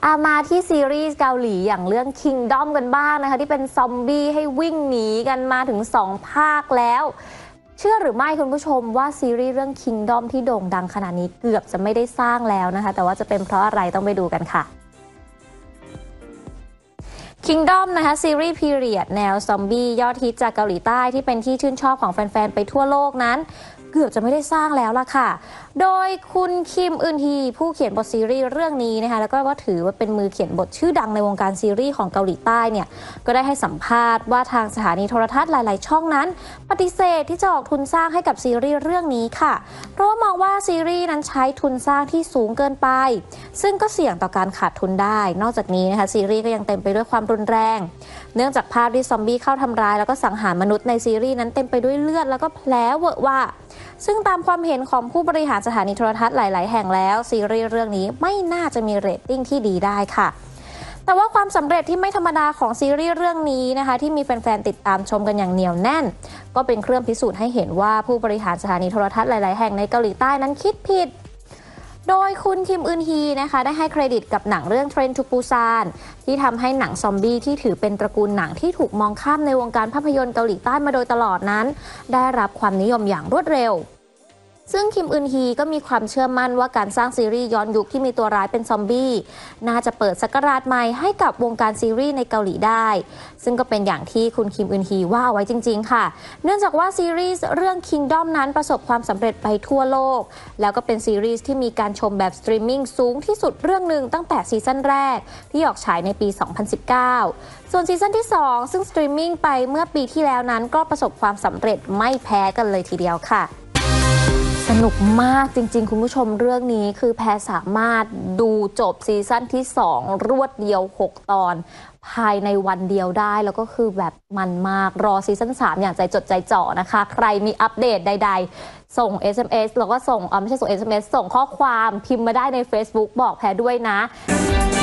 มาที่ซีรีส์เกาหลีอย่างเรื่อง Kingdom กันบ้างนะคะที่เป็นซอมบี้ให้วิ่งหนีกันมาถึง2 ภาคแล้ว เชื่อหรือไม่คุณผู้ชมว่าซีรีส์เรื่อง Kingdom ที่โด่งดังขนาดนี้เกือบจะไม่ได้สร้างแล้วนะคะแต่ว่าจะเป็นเพราะอะไรต้องไปดูกันค่ะ Kingdom นะคะซีรีส์พีเรียดแนวซอมบี้ยอดฮิตจากเกาหลีใต้ที่เป็นที่ชื่นชอบของแฟนๆไปทั่วโลกนั้นเกือบจะไม่ได้สร้างแล้วล่ะค่ะโดยคุณคิมอึนฮีผู้เขียนบทซีรีส์เรื่องนี้นะคะแล้วก็ว่าถือว่าเป็นมือเขียนบทชื่อดังในวงการซีรีส์ของเกาหลีใต้เนี่ยก็ได้ให้สัมภาษณ์ว่าทางสถานีโทรทัศน์หลายๆช่องนั้นปฏิเสธที่จะออกทุนสร้างให้กับซีรีส์เรื่องนี้ค่ะเพราะว่ามองว่าซีรีส์นั้นใช้ทุนสร้างที่สูงเกินไปซึ่งก็เสี่ยงต่อการขาดทุนได้นอกจากนี้นะคะซีรีส์ก็ยังเต็มไปด้วยความรุนแรงเนื่องจากภาพที่ซอมบี้เข้าทำร้ายแล้วก็สังหารมนุษย์ในซีรีส์นั้นเต็มไปด้วยเลือดแล้วก็แผลเวอะวะซึ่งตามความเห็นของผู้บริหารสถานีโทรทัศน์หลายๆแห่งแล้วซีรีส์เรื่องนี้ไม่น่าจะมีเรตติ้งที่ดีได้ค่ะแต่ว่าความสำเร็จที่ไม่ธรรมดาของซีรีส์เรื่องนี้นะคะที่มีแฟนๆติดตามชมกันอย่างเหนียวแน่นก็เป็นเครื่องพิสูจน์ให้เห็นว่าผู้บริหารสถานีโทรทัศน์หลายๆแห่งในเกาหลีใต้นั้นคิดผิดโดยคุณคิมอึนฮีนะคะได้ให้เครดิตกับหนังเรื่อง Train to Busan ที่ทำให้หนังซอมบี้ที่ถือเป็นตระกูลหนังที่ถูกมองข้ามในวงการภาพยนตร์เกาหลีใต้มาโดยตลอดนั้นได้รับความนิยมอย่างรวดเร็วซึ่งคิมอึนฮีก็มีความเชื่อมั่นว่าการสร้างซีรีส์ย้อนยุคที่มีตัวร้ายเป็นซอมบี้น่าจะเปิดศักราชใหม่ให้กับวงการซีรีส์ในเกาหลีได้ซึ่งก็เป็นอย่างที่คุณคิมอึนฮีว่าไว้จริงๆค่ะเนื่องจากว่าซีรีส์เรื่อง Kingdom นั้นประสบความสำเร็จไปทั่วโลกแล้วก็เป็นซีรีส์ที่มีการชมแบบสตรีมมิ่งสูงที่สุดเรื่องหนึ่งตั้งแต่ซีซั่นแรกที่ออกฉายในปี 2019 ส่วนซีซั่นที่ 2 ซึ่งสตรีมมิ่งไปเมื่อปีที่แล้วนั้นก็ประสบความสำเร็จไม่แพ้กันเลยทีเดียวค่ะสนุกมากจริงๆคุณผู้ชมเรื่องนี้คือแพรสามารถดูจบซีซั่นที่2รวดเดียว6 ตอนภายในวันเดียวได้แล้วก็คือแบบมันมากรอซีซั่น3อย่างใจจดใจจ่อนะคะใครมีอัปเดตใดๆส่ง SMS แล้วก็ส่งไม่ใช่ส่ง SMS ส่งข้อความพิมพ์มาได้ใน Facebook บอกแพรด้วยนะ